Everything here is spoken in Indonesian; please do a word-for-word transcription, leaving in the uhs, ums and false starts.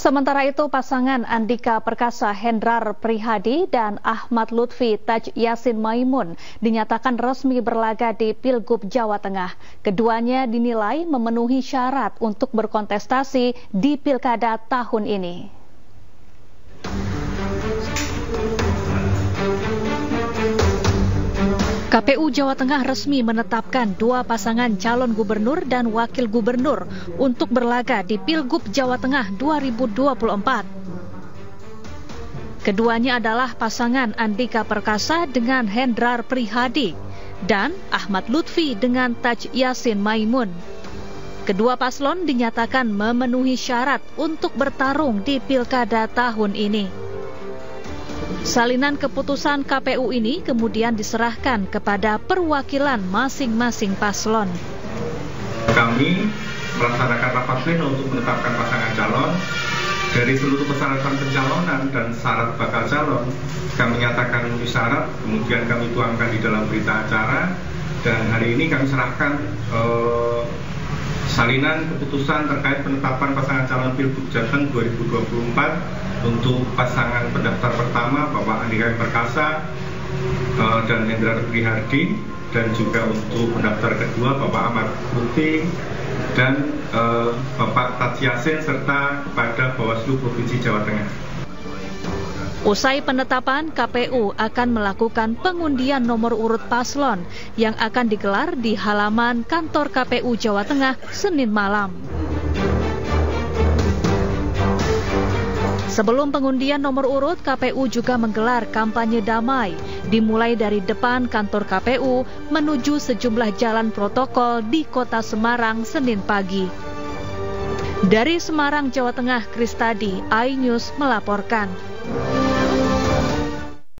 Sementara itu, pasangan Andika Perkasa Hendrar Prihadi dan Ahmad Lutfi Taj Yassin Maimun dinyatakan resmi berlaga di Pilgub Jawa Tengah. Keduanya dinilai memenuhi syarat untuk berkontestasi di Pilkada tahun ini. K P U Jawa Tengah resmi menetapkan dua pasangan calon gubernur dan wakil gubernur untuk berlaga di Pilgub Jawa Tengah dua ribu dua puluh empat. Keduanya adalah pasangan Andika Perkasa dengan Hendrar Prihadi dan Ahmad Lutfi dengan Taj Yassin Maimun. Kedua paslon dinyatakan memenuhi syarat untuk bertarung di Pilkada tahun ini. Salinan keputusan K P U ini kemudian diserahkan kepada perwakilan masing-masing paslon. Kami melaksanakan rapat pleno untuk menetapkan pasangan calon. Dari seluruh persyaratan pencalonan dan syarat bakal calon, kami nyatakan memenuhi syarat, kemudian kami tuangkan di dalam berita acara, dan hari ini kami serahkan eh, salinan keputusan terkait penetapan pasangan calon Pilgub Jateng dua ribu dua puluh empat untuk pasangan pendaftar pertama Bapak Andika Perkasa uh, dan Hendrar Prihadi, dan juga untuk pendaftar kedua Bapak Ahmad Lutfi dan uh, Bapak Taj Yassin serta kepada Bawaslu Provinsi Jawa Tengah. Usai penetapan, K P U akan melakukan pengundian nomor urut paslon yang akan digelar di halaman kantor K P U Jawa Tengah Senin malam. Sebelum pengundian nomor urut, K P U juga menggelar kampanye damai, dimulai dari depan kantor K P U menuju sejumlah jalan protokol di Kota Semarang Senin pagi. Dari Semarang, Jawa Tengah, Kristadi, iNews melaporkan.